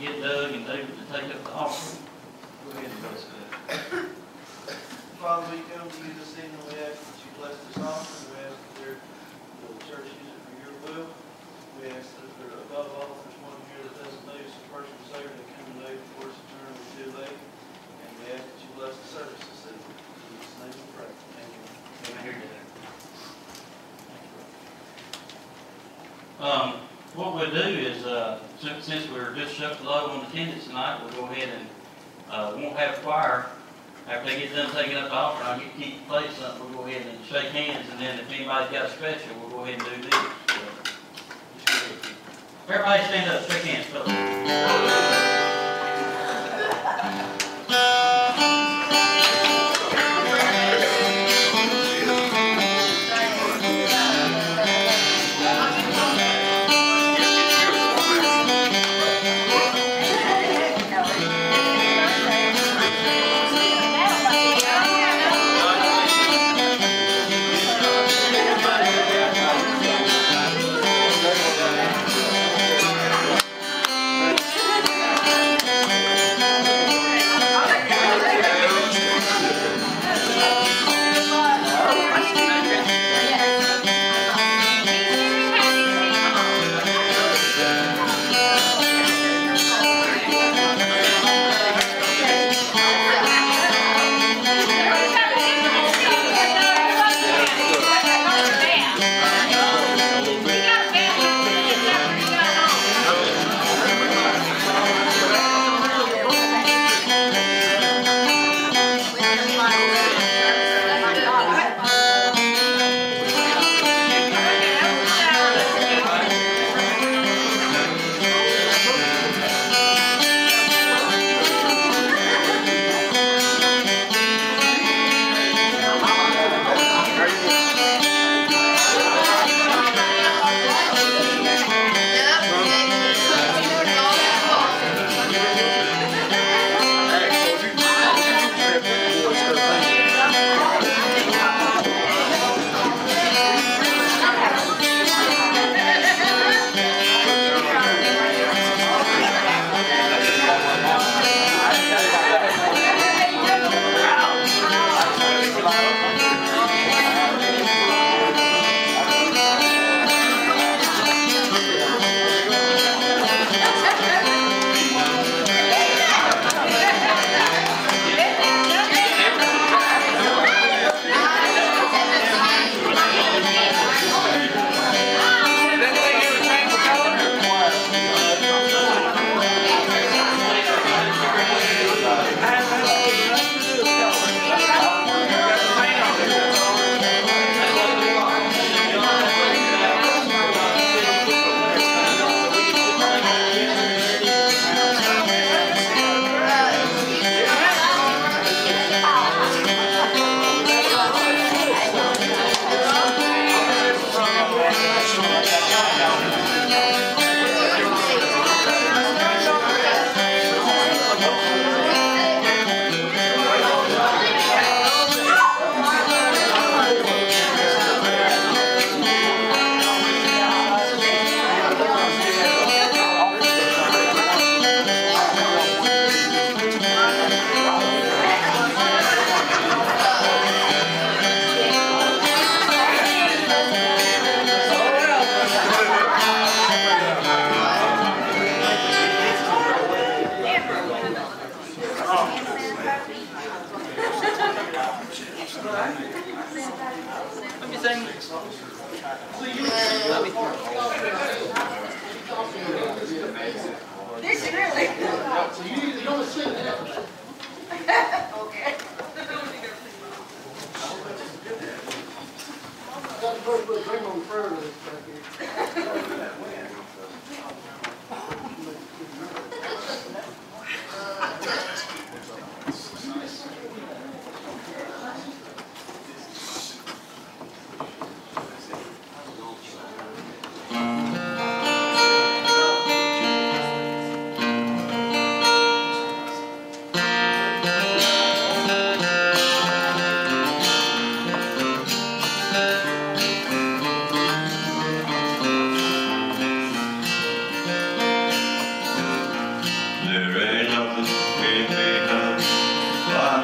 get Doug and David to take up the offering. Go ahead and bless that. Father, we come to you this evening, we ask that you bless this offering, we ask that the church use it for your will. We ask that above all, if there's one here that doesn't know you as a personal Savior, they come to know you before it's eternal or too late. And we ask that you bless the service this evening. In Jesus' name we pray. Amen. What we'll do is, since we're just shuffling low on attendance tonight, we'll go ahead and, won't have choir. After they get done taking up the offering, I'll get Keith to play something, we'll go ahead and shake hands, and then if anybody's got a special, we'll go ahead and do this. So, everybody stand up, shake hands, fellas.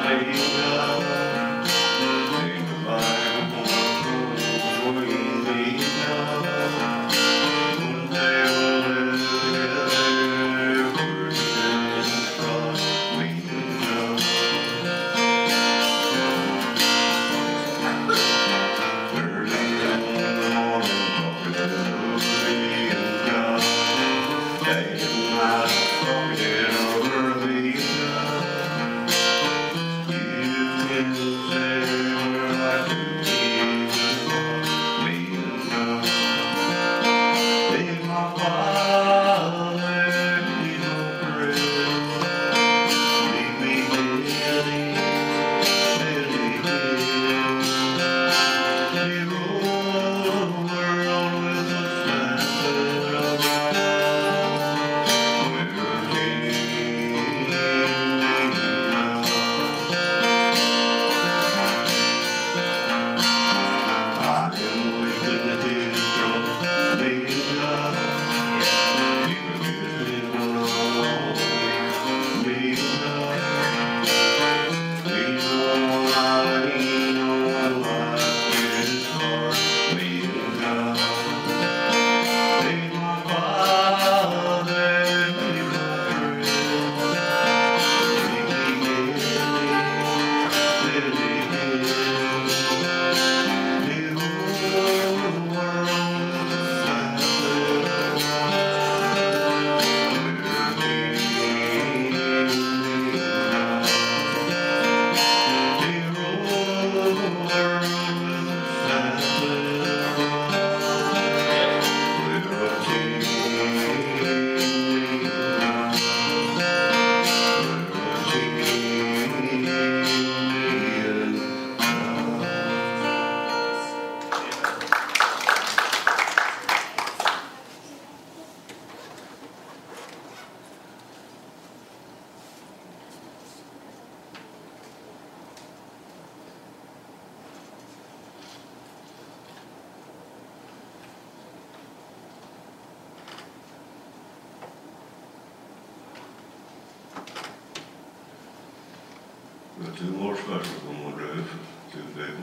Got two more specials I'm gonna do for two people.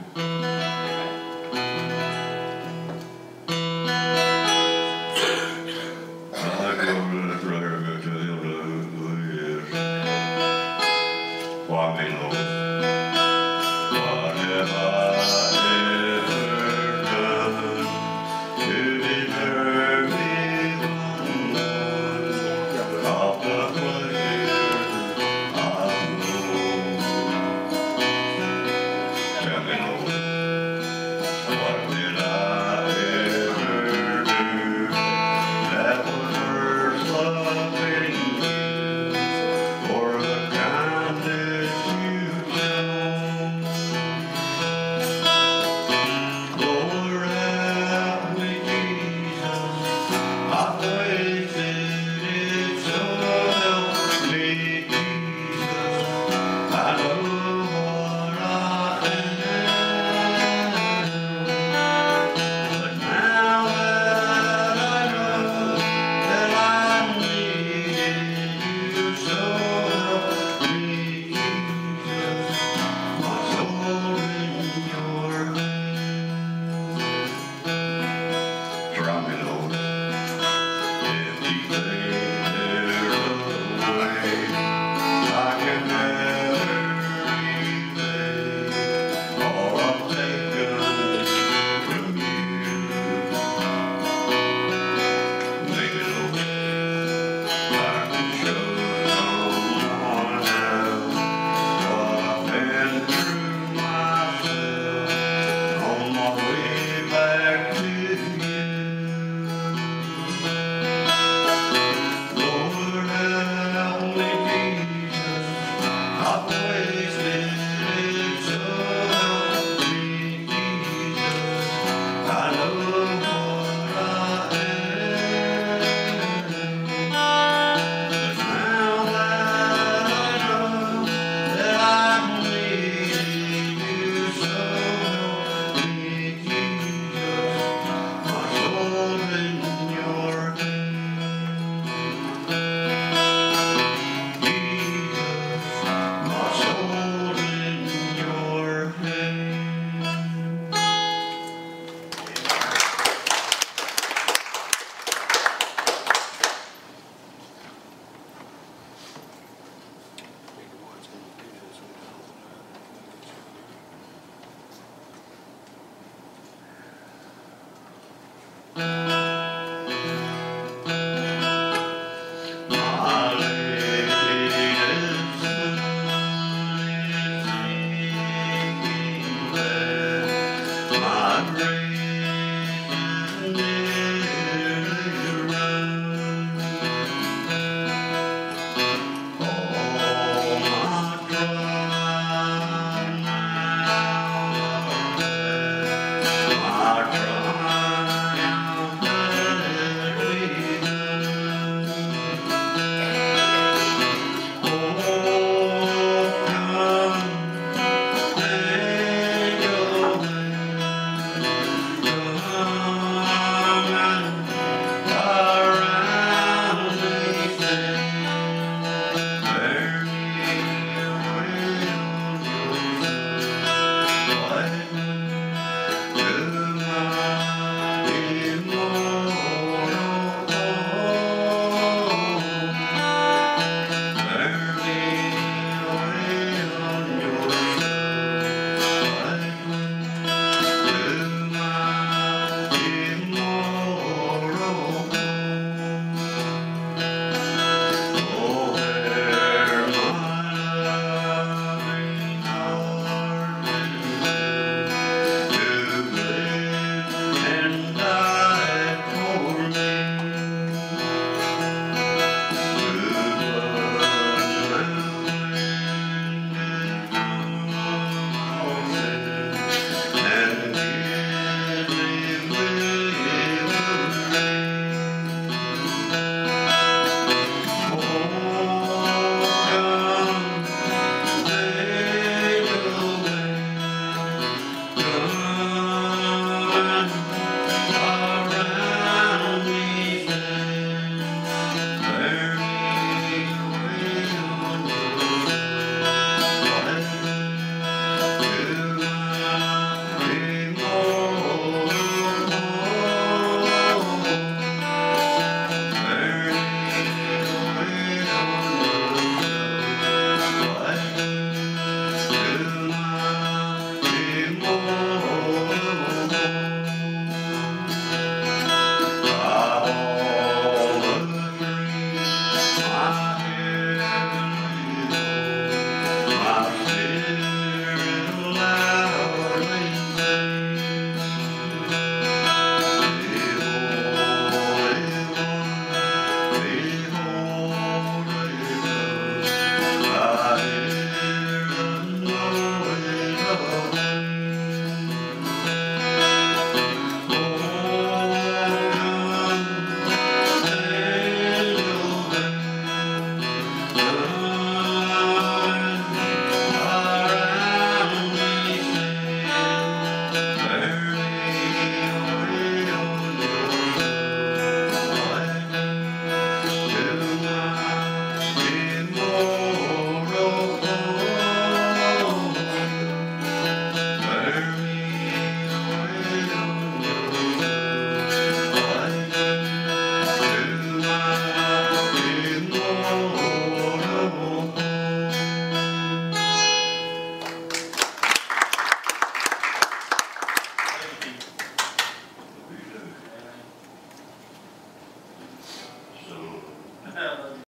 I go over this record, go tell you who he is. Why me, Lord? What have I ever done to deserve these ones of the pleasure I've known? Tell me, Lord, what did I ever do that was worth loving you for the kindness you've shown? Lord, help me, Jesus, I've wasted it, so help me, Jesus. I know what I am, but now that I know that I needed you, so help me, Jesus. My soul in your hands. Try me, Lord, if you think there's a way I can never repay all I've taken from you. Maybe, Lord, I can show